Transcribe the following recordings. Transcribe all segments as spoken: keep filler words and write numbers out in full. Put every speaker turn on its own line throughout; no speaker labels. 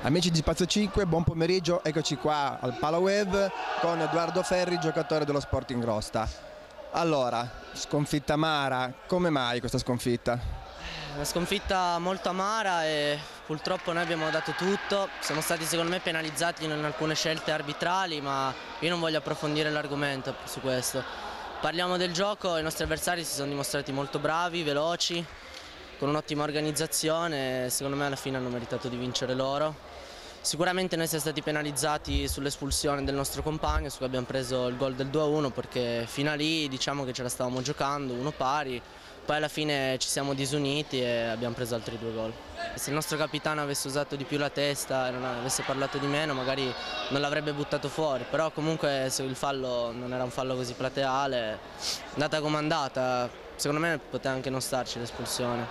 Amici di Spazio cinque, buon pomeriggio, eccoci qua al Palaweb con Edoardo Ferri, giocatore dello Sporting Rosta. Allora, sconfitta amara, come mai questa sconfitta?
Una sconfitta molto amara e purtroppo noi abbiamo dato tutto, siamo stati secondo me penalizzati in alcune scelte arbitrali, ma io non voglio approfondire l'argomento su questo. Parliamo del gioco, i nostri avversari si sono dimostrati molto bravi, veloci, con un'ottima organizzazione e secondo me alla fine hanno meritato di vincere loro. Sicuramente noi siamo stati penalizzati sull'espulsione del nostro compagno, su cui abbiamo preso il gol del due a uno perché fino a lì diciamo che ce la stavamo giocando, uno pari, poi alla fine ci siamo disuniti e abbiamo preso altri due gol. Se il nostro capitano avesse usato di più la testa e non avesse parlato di meno magari non l'avrebbe buttato fuori, però comunque se il fallo non era un fallo così plateale, è andata come è andata, secondo me poteva anche non starci l'espulsione,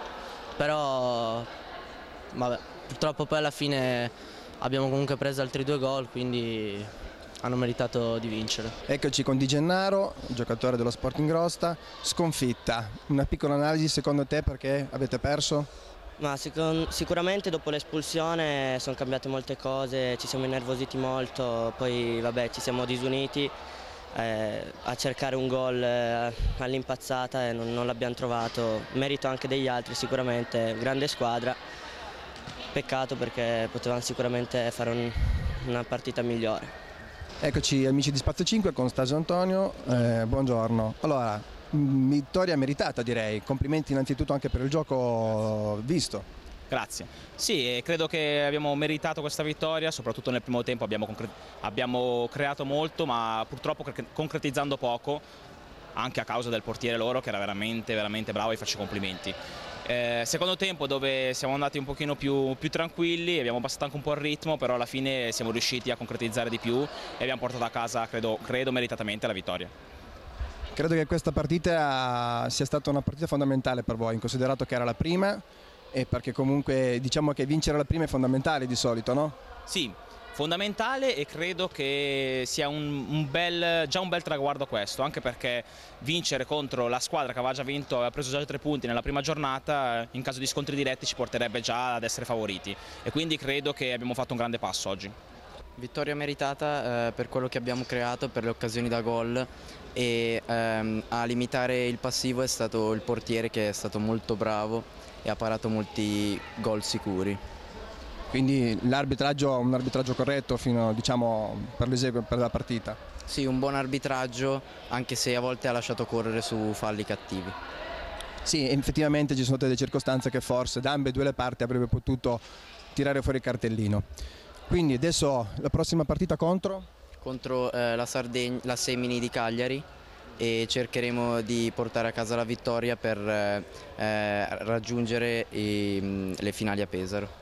però vabbè, purtroppo poi alla fine abbiamo comunque preso altri due gol, quindi hanno meritato di vincere.
Eccoci con Di Gennaro, giocatore dello Sporting Rosta, sconfitta. Una piccola analisi secondo te perché avete perso?
Ma sicuramente dopo l'espulsione sono cambiate molte cose, ci siamo innervositi molto, poi vabbè ci siamo disuniti eh, a cercare un gol eh, all'impazzata e non, non l'abbiamo trovato. Merito anche degli altri sicuramente, grande squadra. Peccato perché potevamo sicuramente fare un, una partita migliore.
Eccoci amici di Spazio cinque con Stasio Antonio, eh, buongiorno. Allora, vittoria meritata direi, complimenti innanzitutto anche per il gioco visto.
Grazie. Sì, credo che abbiamo meritato questa vittoria, soprattutto nel primo tempo abbiamo, concre abbiamo creato molto ma purtroppo concretizzando poco, anche a causa del portiere loro che era veramente, veramente bravo e faccio complimenti. Eh, secondo tempo dove siamo andati un pochino più, più tranquilli, abbiamo abbassato anche un po' il ritmo, però alla fine siamo riusciti a concretizzare di più e abbiamo portato a casa, credo, credo meritatamente, la vittoria.
Credo che questa partita sia stata una partita fondamentale per voi, considerato che era la prima e perché comunque diciamo che vincere la prima è fondamentale di solito, no?
Sì. Fondamentale e credo che sia un, un bel, già un bel traguardo questo, anche perché vincere contro la squadra che aveva già vinto, aveva preso già tre punti nella prima giornata, in caso di scontri diretti ci porterebbe già ad essere favoriti e quindi credo che abbiamo fatto un grande passo oggi.
Vittoria meritata eh, per quello che abbiamo creato, per le occasioni da gol e ehm, a limitare il passivo è stato il portiere che è stato molto bravo e ha parato molti gol sicuri.
Quindi l'arbitraggio, un arbitraggio corretto fino, diciamo, per l'eseguo per la partita?
Sì, un buon arbitraggio, anche se a volte ha lasciato correre su falli cattivi.
Sì, effettivamente ci sono state delle circostanze che forse da ambedue le parti avrebbe potuto tirare fuori il cartellino. Quindi adesso la prossima partita contro?
Contro eh, la, Sardegna, la Semini di Cagliari e cercheremo di portare a casa la vittoria per eh, raggiungere i, le finali a Pesaro.